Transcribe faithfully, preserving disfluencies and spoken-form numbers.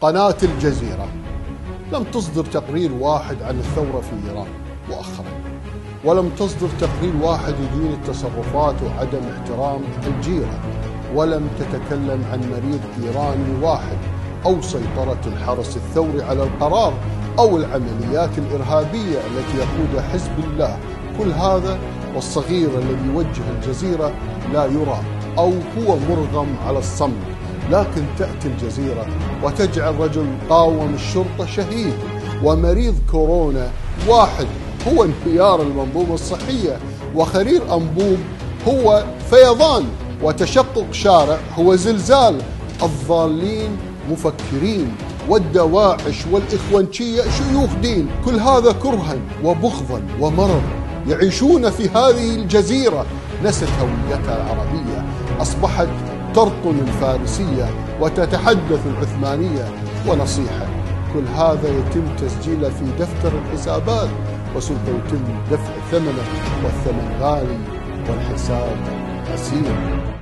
قناة الجزيرة لم تصدر تقرير واحد عن الثورة في إيران مؤخرا، ولم تصدر تقرير واحد يدين التصرفات وعدم احترام الجيرة، ولم تتكلم عن مريض إيراني واحد أو سيطرة الحرس الثوري على القرار أو العمليات الإرهابية التي يقودها حزب الله. كل هذا والصغير الذي يوجه الجزيرة لا يرى أو هو مرغم على الصمت، لكن تأتي الجزيرة وتجعل رجل قاوم الشرطة شهيد، ومريض كورونا واحد هو انهيار المنظومة الصحية، وخرير أنبوب هو فيضان، وتشقق شارع هو زلزال. الضالين مفكرين، والدواعش والإخوانشية شيوخ دين، كل هذا كرها وبغضا ومرض يعيشون في هذه الجزيرة. نست هويتها العربية، أصبحت ترطن الفارسية وتتحدث العثمانية. ونصيحة، كل هذا يتم تسجيله في دفتر الحسابات وسوف يتم دفع ثمنه، والثمن غالي والحساب عسير.